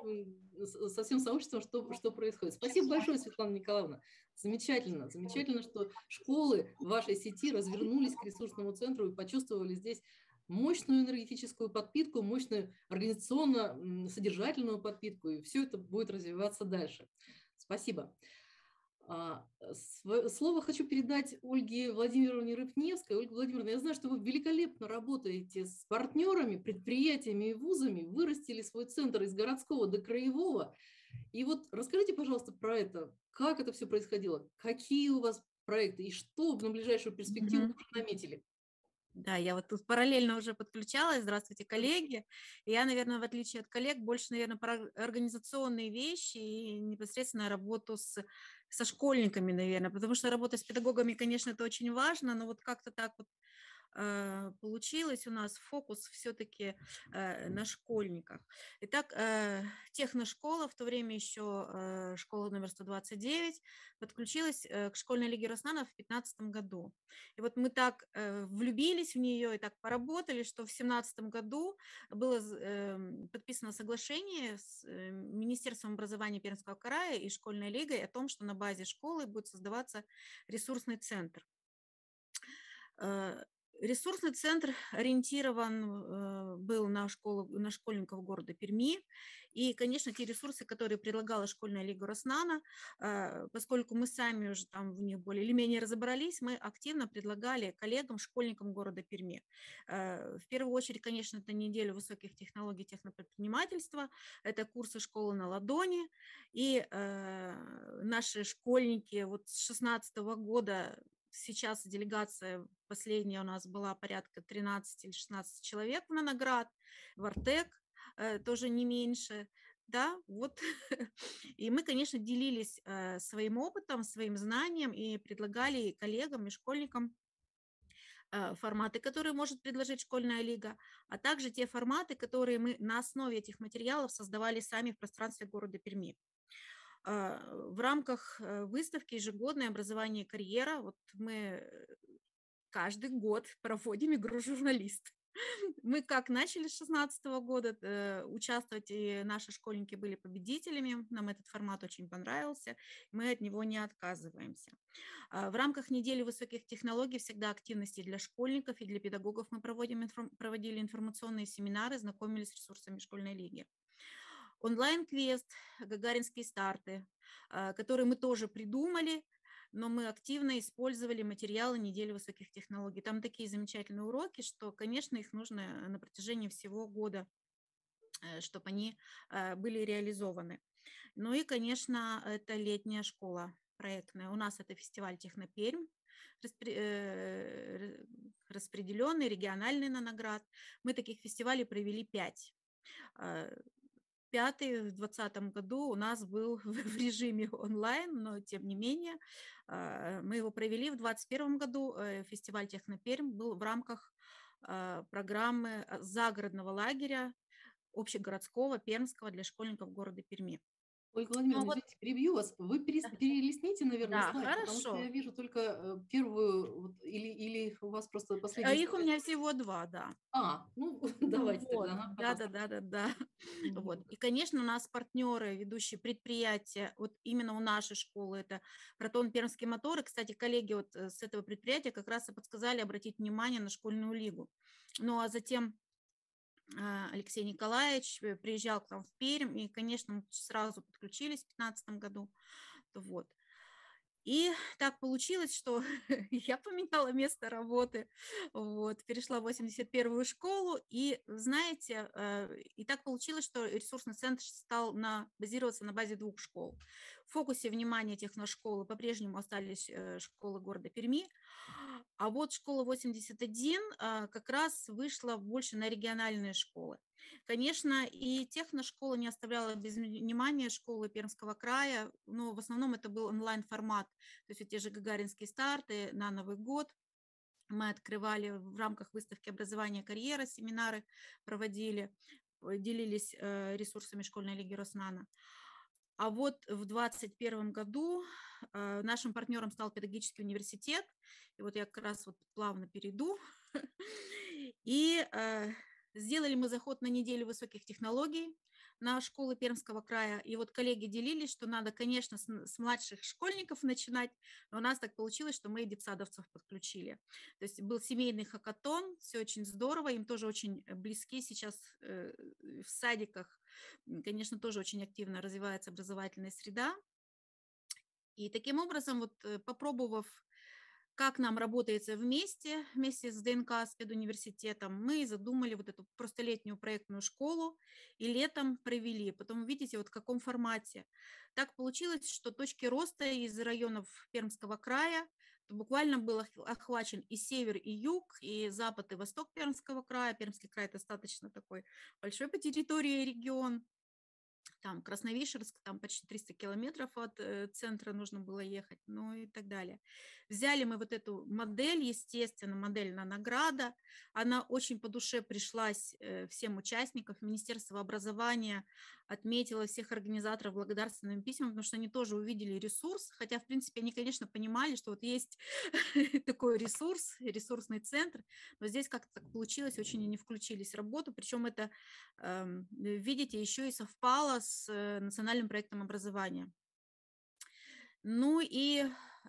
со всем сообществом, что происходит. Спасибо большое, Светлана Николаевна. Замечательно, замечательно, что школы в вашей сети развернулись к ресурсному центру и почувствовали здесь мощную энергетическую подпитку, мощную организационно-содержательную подпитку, и все это будет развиваться дальше. Спасибо. Слово хочу передать Ольге Владимировне Рыбневской. Ольга Владимировна, я знаю, что вы великолепно работаете с партнерами, предприятиями и вузами, вырастили свой центр из городского до краевого. И вот расскажите, пожалуйста, про это. Как это все происходило? Какие у вас проекты и что на ближайшую перспективу уже наметили? Да, я вот тут параллельно уже подключалась. Здравствуйте, коллеги. Я, наверное, в отличие от коллег, больше, наверное, про организационные вещи и непосредственно работу со школьниками, наверное, потому что работа с педагогами, конечно, это очень важно, но вот как-то так вот получилось у нас фокус все-таки на школьниках. Итак, техношкола, в то время еще школа номер 129, подключилась к школьной лиге Роснана в 2015 году. И вот мы так влюбились в нее и так поработали, что в 2017 году было подписано соглашение с Министерством образования Пермского края и школьной лигой о том, что на базе школы будет создаваться ресурсный центр. Ресурсный центр ориентирован был на школьников города Перми. И, конечно, те ресурсы, которые предлагала школьная лига Роснана, поскольку мы сами уже там в них более или менее разобрались, мы активно предлагали коллегам, школьникам города Перми. В первую очередь, конечно, это неделя высоких технологий технопредпринимательства, это курсы «Школы на ладони». И наши школьники вот с 2016 года, сейчас делегация последняя у нас была порядка 13 или 16 человек в Наноград, в Артек тоже не меньше, да, вот. И мы, конечно, делились своим опытом, своим знанием и предлагали коллегам и школьникам форматы, которые может предложить школьная лига, а также те форматы, которые мы на основе этих материалов создавали сами в пространстве города Перми. В рамках выставки «Ежегодное образование и карьера» вот мы каждый год проводим игру «Журналист». Мы как начали с 2016 года участвовать, и наши школьники были победителями, нам этот формат очень понравился, мы от него не отказываемся. В рамках недели высоких технологий всегда активности для школьников и для педагогов мы проводили информационные семинары, знакомились с ресурсами школьной лиги. Онлайн-квест «Гагаринские старты», который мы тоже придумали, но мы активно использовали материалы недели высоких технологий. Там такие замечательные уроки, что, конечно, их нужно на протяжении всего года, чтобы они были реализованы. Ну и, конечно, это летняя школа проектная. У нас это фестиваль «Технопермь», распределенный, региональный Наноград. Мы таких фестивалей провели 5. Пятый в 2020 году у нас был в режиме онлайн, но тем не менее мы его провели в 2021 году. Фестиваль «Технопермь» был в рамках программы загородного лагеря общегородского, пермского для школьников города Перми. Ольга Владимировна, извините, перебью вас. Вы перелистните, наверное, Да, слайд, потому что хорошо. я вижу только первую, вот, или у вас просто последний Их у слайд. меня всего 2, да. Ну давайте Вот, тогда. да. Вот. И, конечно, у нас партнеры, ведущие предприятия, вот именно у нашей школы, это Протон Пермский мотор. И, кстати, коллеги вот с этого предприятия как раз и подсказали обратить внимание на школьную лигу. Ну, а затем Алексей Николаевич приезжал к нам в Пермь, и, конечно, мы сразу подключились в 2015 году. Вот. И так получилось, что я поменяла место работы, вот, перешла в 81-ю школу, и, знаете, и так получилось, что ресурсный центр стал базироваться на базе 2 школ. В фокусе внимания техношколы по-прежнему остались школы города Перми, а вот школа 81 как раз вышла больше на региональные школы. Конечно, и техношкола не оставляла без внимания школы Пермского края, но в основном это был онлайн-формат, то есть те же гагаринские старты на Новый год. Мы открывали в рамках выставки образования и карьера, семинары проводили, делились ресурсами школьной лиги Роснана. А вот в 2021 году нашим партнером стал педагогический университет. И вот я как раз вот плавно перейду. И сделали мы заход на неделю высоких технологий на школы Пермского края. И вот коллеги делились, что надо, конечно, с младших школьников начинать. Но у нас так получилось, что мы и детсадовцев подключили. То есть был семейный хакатон, все очень здорово. Им тоже очень близки сейчас в садиках. Конечно, тоже очень активно развивается образовательная среда. И таким образом, вот попробовав, как нам работается вместе с ДНК, с педуниверситетом, мы задумали вот эту просто летнюю проектную школу и летом провели. Потом видите, вот в каком формате. Так получилось, что точки роста из районов Пермского края буквально был охвачен и север, и юг, и запад, и восток Пермского края. Пермский край достаточно такой большой по территории регион. там Красновишерск, там почти 300 километров от центра нужно было ехать, ну и так далее. Взяли мы вот эту модель, естественно, модель Нанограда, она очень по душе пришлась всем участникам. Министерство образования отметило всех организаторов благодарственными письмами, потому что они тоже увидели ресурс, хотя, в принципе, они, конечно, понимали, что вот есть такой ресурс, ресурсный центр, но здесь как-то так получилось, очень они включились в работу, причем это, видите, еще и совпало с национальным проектом образования. Ну и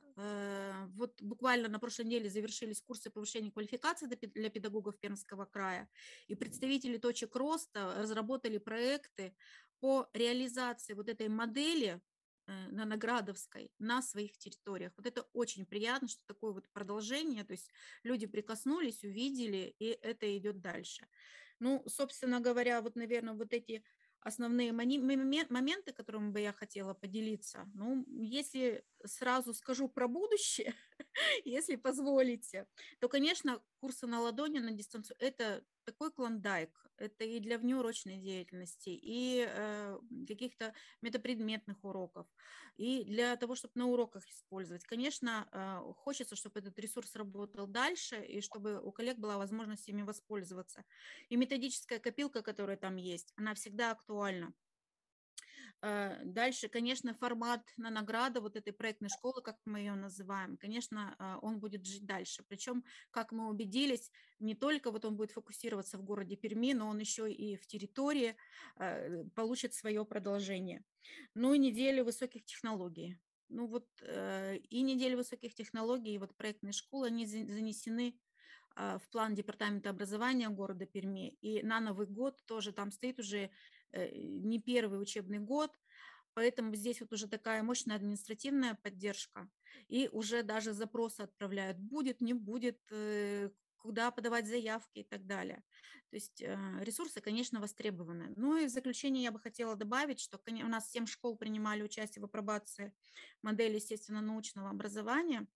вот буквально на прошлой неделе завершились курсы повышения квалификации для педагогов Пермского края, и представители точек роста разработали проекты по реализации вот этой модели Наноградовской на своих территориях. Вот это очень приятно, что такое вот продолжение, то есть люди прикоснулись, увидели, и это идет дальше. Ну, собственно говоря, вот, наверное, вот эти основные моменты, которыми бы я хотела поделиться. Ну, если сразу скажу про будущее, если позволите, то, конечно, курсы на ладони, на дистанцию – это такой клондайк. Это и для внеурочной деятельности, и каких-то метапредметных уроков, и для того, чтобы на уроках использовать. Конечно, хочется, чтобы этот ресурс работал дальше, и чтобы у коллег была возможность ими воспользоваться. И методическая копилка, которая там есть, она всегда актуальна. Дальше, конечно, формат Нанограда, вот этой проектной школы, как мы ее называем, конечно, он будет жить дальше. Причем, как мы убедились, не только вот он будет фокусироваться в городе Перми, но он еще и в территории получит свое продолжение. Ну и неделя высоких технологий. Ну вот и неделя высоких технологий, и вот проектные школы, они занесены в план департамента образования города Перми. И на Новый год тоже там стоит уже не первый учебный год, поэтому здесь вот уже такая мощная административная поддержка. И уже даже запросы отправляют, будет, не будет, куда подавать заявки и так далее. То есть ресурсы, конечно, востребованы. Ну и в заключение я бы хотела добавить, что у нас 7 школ принимали участие в апробации модели естественно-научного образования.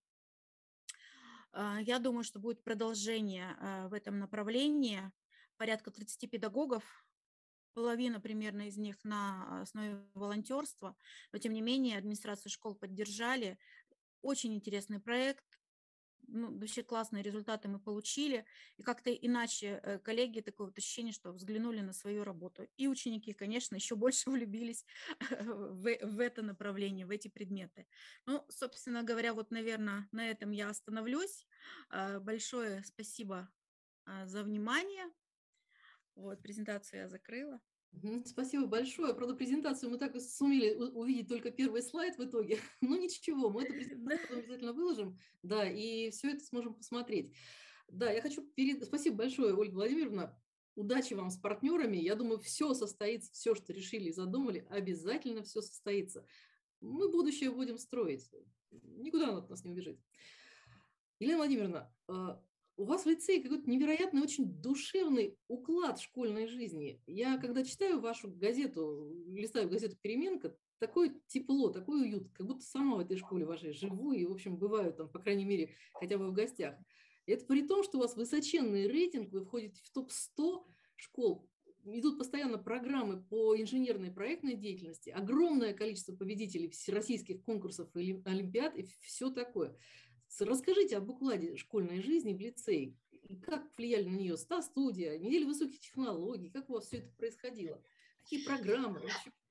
Я думаю, что будет продолжение в этом направлении. Порядка 30 педагогов, половина примерно из них на основе волонтерства, но тем не менее администрацию школ поддержали. Очень интересный проект, ну, вообще классные результаты мы получили, и как-то иначе коллеги, такое вот ощущение, что взглянули на свою работу. И ученики, конечно, еще больше влюбились в это направление, в эти предметы. Ну, собственно говоря, вот, наверное, на этом я остановлюсь. Большое спасибо за внимание. Вот, презентацию я закрыла. Спасибо большое. Правда, презентацию мы так и сумели увидеть только первый слайд в итоге. Но ничего, мы эту презентацию обязательно выложим, да, и все это сможем посмотреть. Да, я хочу Спасибо большое, Ольга Владимировна. Удачи вам с партнерами. Я думаю, все состоится, все, что решили и задумали, обязательно все состоится. Мы будущее будем строить. Никуда оно от нас не убежит. Елена Владимировна, у вас в лицее какой-то невероятный, очень душевный уклад школьной жизни. Я, когда читаю вашу газету, листаю газету «Переменка», такое тепло, такой уют, как будто сама в этой школе вашей живу и, в общем, бываю там, по крайней мере, хотя бы в гостях. Это при том, что у вас высоченный рейтинг, вы входите в топ-100 школ, идут постоянно программы по инженерной проектной деятельности, огромное количество победителей всероссийских конкурсов и олимпиад и все такое. Расскажите об укладе школьной жизни в лицее. Как влияли на нее студия, неделя высоких технологий, как у вас все это происходило? Какие программы?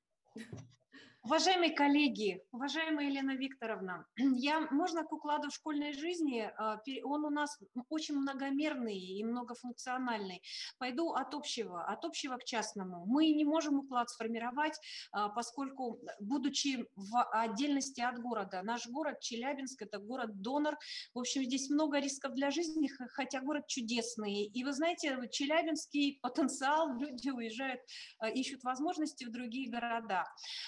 Уважаемые коллеги, уважаемая Елена Викторовна, можно к укладу школьной жизни, он у нас очень многомерный и многофункциональный. Пойду от общего к частному. Мы не можем уклад сформировать, поскольку, будучи в отдельности от города, наш город Челябинск – это город-донор, в общем, здесь много рисков для жизни, хотя город чудесный. И вы знаете, челябинский потенциал, люди уезжают, ищут возможности в другие города.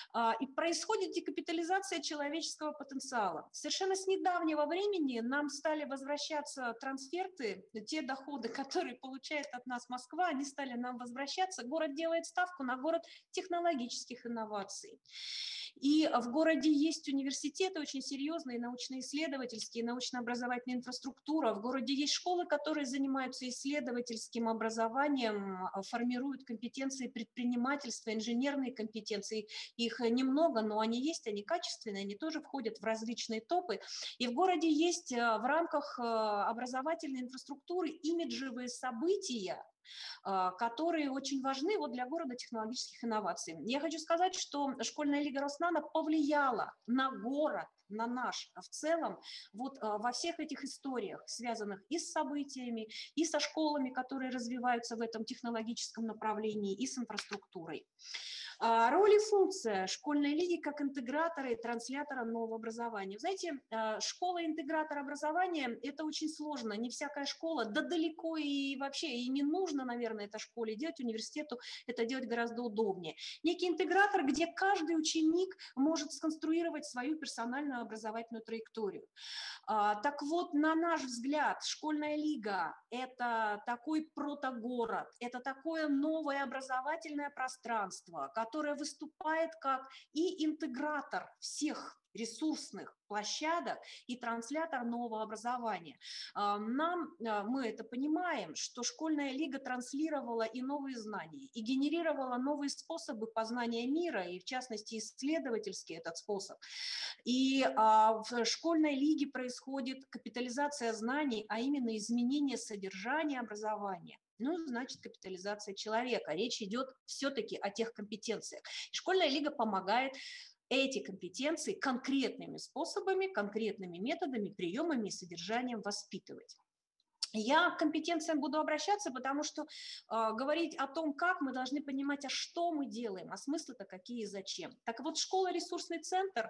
и происходит декапитализация человеческого потенциала. Совершенно с недавнего времени нам стали возвращаться трансферты, те доходы, которые получает от нас Москва, они стали нам возвращаться. Город делает ставку на город технологических инноваций. И в городе есть университеты очень серьезные, научно-исследовательские, научно-образовательная инфраструктура. В городе есть школы, которые занимаются исследовательским образованием, формируют компетенции предпринимательства, инженерные компетенции. Их немного, но они есть, они качественные, они тоже входят в различные топы. И в городе есть в рамках образовательной инфраструктуры имиджевые события, которые очень важны вот для города технологических инноваций. Я хочу сказать, что школьная лига Роснано повлияла на город, на наш в целом, вот во всех этих историях, связанных и с событиями, и со школами, которые развиваются в этом технологическом направлении, и с инфраструктурой. Роль и функция школьной лиги как интегратора и транслятора нового образования. Знаете, школа-интегратор образования – это очень сложно. Не всякая школа, да далеко и вообще и не нужно, наверное, это школе делать, университету это делать гораздо удобнее. Некий интегратор, где каждый ученик может сконструировать свою персональную образовательную траекторию. Так вот, на наш взгляд, школьная лига – это такой протогород, это такое новое образовательное пространство, которое выступает как и интегратор всех ресурсных площадок и транслятор нового образования. Мы это понимаем, что школьная лига транслировала и новые знания, и генерировала новые способы познания мира, и в частности исследовательский этот способ. И в школьной лиге происходит капитализация знаний, а именно изменение содержания образования. Ну, значит, капитализация человека. Речь идет все-таки о тех компетенциях. И школьная лига помогает эти компетенции конкретными способами, конкретными методами, приемами и содержанием воспитывать. Я к компетенциям буду обращаться, потому что говорить о том, как, мы должны понимать, а что мы делаем, а смыслы-то какие и зачем. Так вот, школа-ресурсный центр,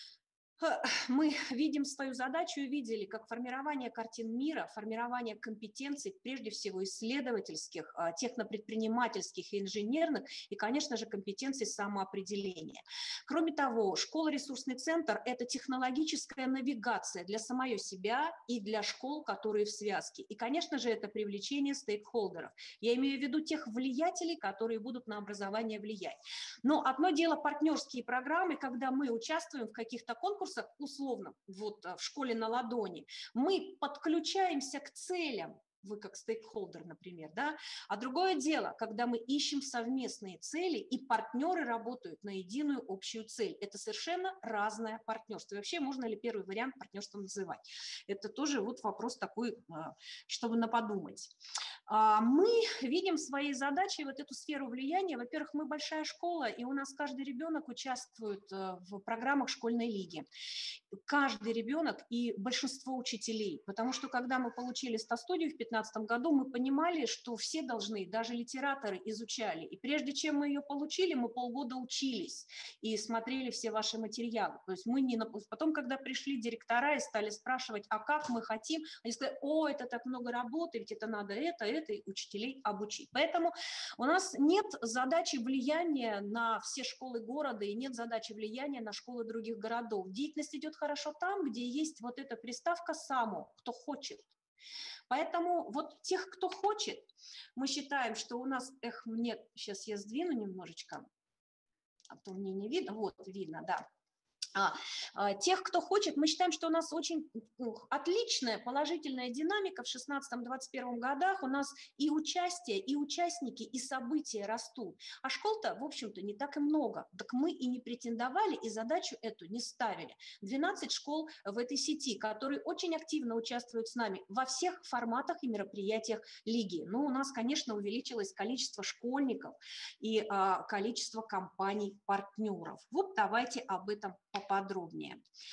мы видим свою задачу и видели, как формирование картин мира, формирование компетенций, прежде всего исследовательских, технопредпринимательских и инженерных, и, конечно же, компетенций самоопределения. Кроме того, школа-ресурсный центр – это технологическая навигация для самой себя и для школ, которые в связке. И, конечно же, это привлечение стейкхолдеров. Я имею в виду тех влиятелей, которые будут на образование влиять. Но одно дело партнерские программы, когда мы участвуем в каких-то конкурсах, условно, вот в школе на ладони, мы подключаемся к целям, вы как стейкхолдер, например, да, а другое дело, когда мы ищем совместные цели, и партнеры работают на единую общую цель. Это совершенно разное партнерство. И вообще, можно ли первый вариант партнерства называть? Это тоже вот вопрос такой, чтобы наподумать. Мы видим своей задачей вот эту сферу влияния. Во-первых, мы большая школа, и у нас каждый ребенок участвует в программах школьной лиги. Каждый ребенок и большинство учителей. Потому что, когда мы получили студию в 2015 году, мы понимали, что все должны, даже литераторы изучали. И прежде чем мы ее получили, мы полгода учились и смотрели все ваши материалы. То есть мы не... Потом, когда пришли директора и стали спрашивать, а как мы хотим, они сказали, о, это так много работы, ведь это надо это и учителей обучить. Поэтому у нас нет задачи влияния на все школы города и нет задачи влияния на школы других городов. Деятельность идет хорошо там, где есть вот эта приставка «само», кто хочет. Поэтому вот тех, кто хочет, мы считаем, что у нас, сейчас я сдвину немножечко, а то мне не видно, вот видно, да. Тех, кто хочет, мы считаем, что у нас очень отличная положительная динамика в 2016-2021 годах. У нас и участие, и участники, и события растут. А школ-то, в общем-то, не так и много. Так мы и не претендовали, и задачу эту не ставили. 12 школ в этой сети, которые очень активно участвуют с нами во всех форматах и мероприятиях лиги. Но у нас, конечно, увеличилось количество школьников и количество компаний-партнеров. Вот давайте об этом поподробнее.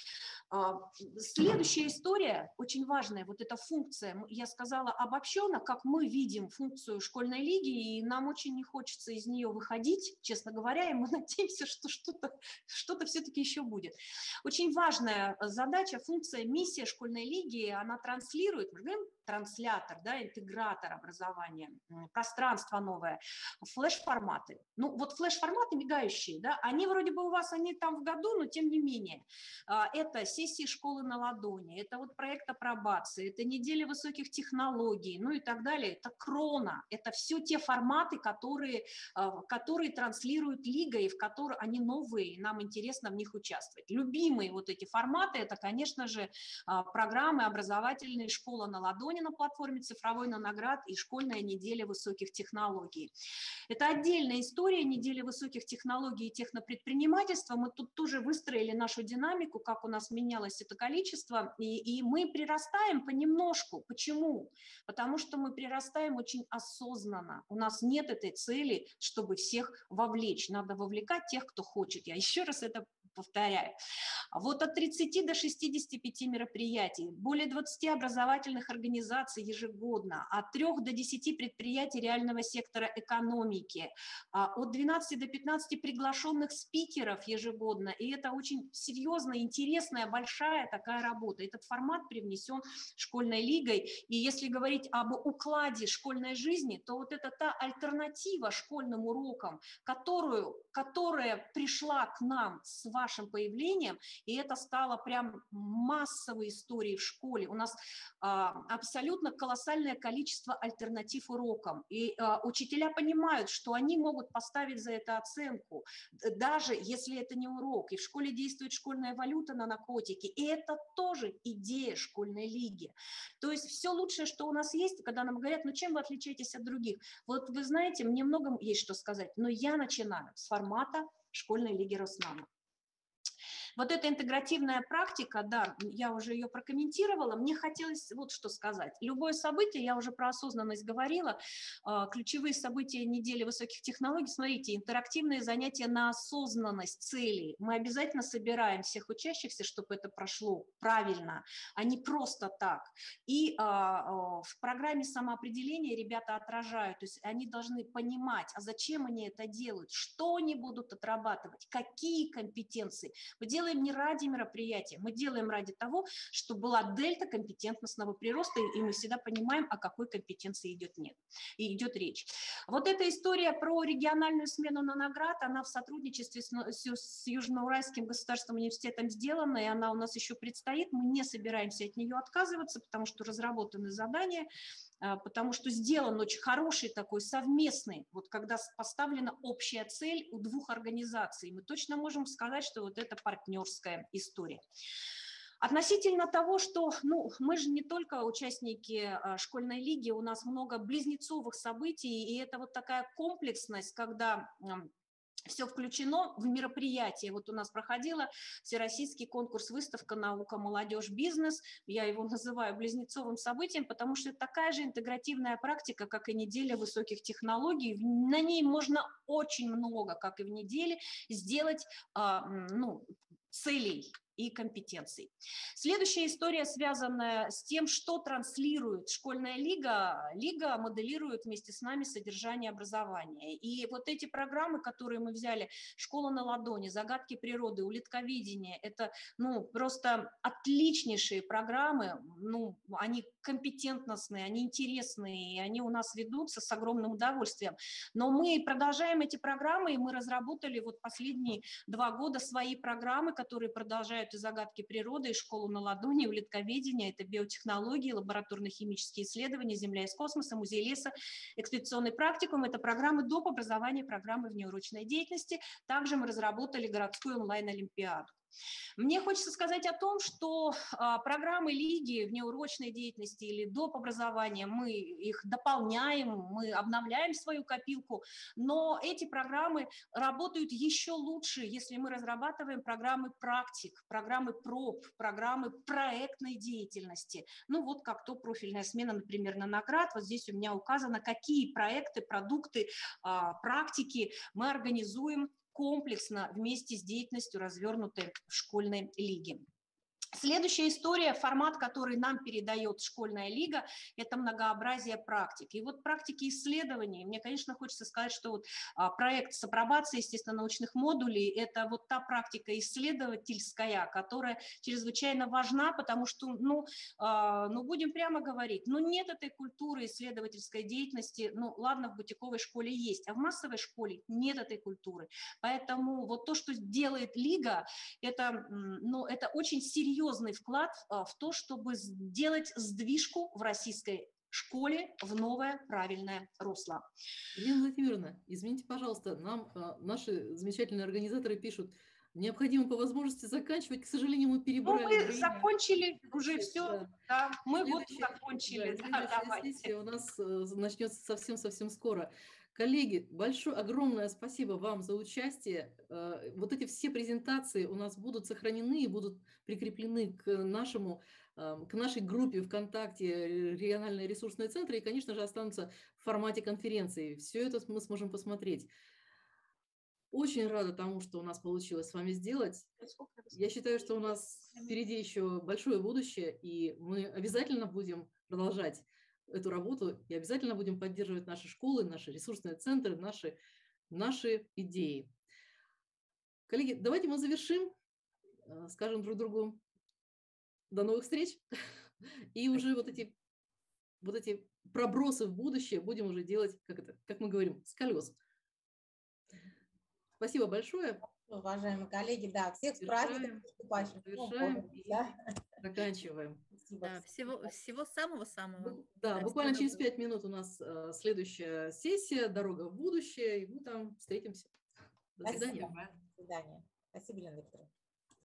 Следующая история, очень важная, вот эта функция, я сказала обобщенно, как мы видим функцию школьной лиги, и нам очень не хочется из нее выходить, честно говоря, и мы надеемся, что что-то все-таки еще будет. Очень важная задача, функция, миссия школьной лиги, она транслирует, мы говорим, транслятор, да, интегратор образования, пространство новое, флеш-форматы. Ну, вот флеш-форматы мигающие, да, они вроде бы у вас, они там в году, но тем не менее. Это сессии школы на ладони, это вот проект апробации, это неделя высоких технологий, ну и так далее. Это крона, это все те форматы, которые транслирует лига, и в которых они новые, и нам интересно в них участвовать. Любимые вот эти форматы, это, конечно же, программы образовательные «Школа на ладони» на платформе «Цифровой Наноград» и «Школьная неделя высоких технологий». Это отдельная история недели высоких технологий и технопредпринимательства. Мы тут тоже выстроили нашу динамику, как у нас менялось это количество, и мы прирастаем понемножку. Почему? Потому что мы прирастаем очень осознанно. У нас нет этой цели, чтобы всех вовлечь. Надо вовлекать тех, кто хочет. Я еще раз это повторяю. Вот от 30 до 65 мероприятий, более 20 образовательных организаций ежегодно, от 3 до 10 предприятий реального сектора экономики, от 12 до 15 приглашенных спикеров ежегодно. И это очень серьезная, интересная, большая такая работа. Этот формат привнесен школьной лигой. И если говорить об укладе школьной жизни, то вот это та альтернатива школьным урокам, которая пришла к нам с вашим появлением, и это стало прям массовой историей в школе. У нас абсолютно колоссальное количество альтернатив урокам. И учителя понимают, что они могут поставить за это оценку, даже если это не урок. И в школе действует школьная валюта на наркотики. И это тоже идея школьной лиги. То есть все лучшее, что у нас есть, когда нам говорят, ну чем вы отличаетесь от других? Вот вы знаете, мне много есть что сказать, но я начинаю с формата школьной лиги Роснано. Вот эта интегративная практика, да, я уже ее прокомментировала, мне хотелось вот что сказать. Любое событие, я уже про осознанность говорила, ключевые события недели высоких технологий, смотрите, интерактивные занятия на осознанность целей. Мы обязательно собираем всех учащихся, чтобы это прошло правильно, а не просто так. И в программе самоопределения ребята отражают, то есть они должны понимать, а зачем они это делают, что они будут отрабатывать, какие компетенции. Мы делаем не ради мероприятия, мы делаем ради того, чтобы была дельта компетентностного прироста, и мы всегда понимаем, о какой компетенции идет речь. Вот эта история про региональную смену Наноград, она в сотрудничестве с Южноуральским государственным университетом сделана, и она у нас еще предстоит. Мы не собираемся от нее отказываться, потому что разработаны задания, потому что сделан очень хороший такой совместный, вот когда поставлена общая цель у двух организаций, мы точно можем сказать, что вот это партнерская история. Относительно того, что мы же не только участники школьной лиги, у нас много близнецовых событий, и это вот такая комплексность, когда все включено в мероприятие. Вот у нас проходила всероссийский конкурс «Выставка. Наука. Молодежь. Бизнес». Я его называю близнецовым событием, потому что это такая же интегративная практика, как и неделя высоких технологий. На ней можно очень много, как и в неделе, сделать целей и компетенций. Следующая история, связанная с тем, что транслирует школьная лига. Лига моделирует вместе с нами содержание образования. И вот эти программы, которые мы взяли, «Школа на ладони», «Загадки природы», «Улитковедение», это просто отличнейшие программы, они компетентностные, они интересные, и они у нас ведутся с огромным удовольствием. Но мы продолжаем эти программы, и мы разработали вот последние 2 года свои программы, которые продолжают и «Загадки природы», и «Школу на ладони», и «Улитковедение», это биотехнологии, лабораторно-химические исследования, «Земля из космоса», «Музей леса», экспедиционный практикум, это программы доп. Образования, программы внеурочной деятельности. Также мы разработали городскую онлайн-олимпиаду. Мне хочется сказать о том, что программы лиги внеурочной деятельности или доп. Образования, мы их дополняем, мы обновляем свою копилку, но эти программы работают еще лучше, если мы разрабатываем программы практик, программы проб, программы проектной деятельности. Вот как то профильная смена, например, Наноград. Вот здесь у меня указано, какие проекты, продукты, практики мы организуем комплексно вместе с деятельностью, развернутой в школьной лиге. Следующая история, формат, который нам передает школьная лига, это многообразие практик. И вот практики исследований, мне, конечно, хочется сказать, что вот проект с апробацией, естественно, научных модулей, это вот та практика исследовательская, которая чрезвычайно важна, потому что, ну будем прямо говорить, нет этой культуры исследовательской деятельности, ладно, в бутиковой школе есть, а в массовой школе нет этой культуры. Поэтому вот то, что делает лига, это очень серьезный вклад в то, чтобы сделать сдвижку в российской школе в новое правильное русло. Елена Владимировна, извините, пожалуйста, нам наши замечательные организаторы пишут, необходимо по возможности заканчивать, к сожалению, мы перебрали время. Закончили уже все, да, мы вот закончили. Следующая сессия у нас начнется совсем-совсем скоро. Коллеги, огромное спасибо вам за участие. Вот эти все презентации у нас будут сохранены и будут прикреплены к нашей группе ВКонтакте «Региональные ресурсные центры» и, конечно же, останутся в формате конференции. Все это мы сможем посмотреть. Очень рада тому, что у нас получилось с вами сделать. Я считаю, что у нас впереди еще большое будущее, и мы обязательно будем продолжать эту работу и обязательно будем поддерживать наши школы, наши ресурсные центры, наши идеи. Коллеги, давайте мы завершим, скажем друг другу до новых встреч, и уже вот эти пробросы в будущее будем уже делать, как мы говорим, с колес. Спасибо большое. Уважаемые коллеги, да, всех с праздником. Завершаем и заканчиваем. Да, всего самого-самого. Да, буквально через 5 минут у нас следующая сессия «Дорога в будущее», и мы там встретимся. До свидания. До свидания. Спасибо, Елена Викторовна.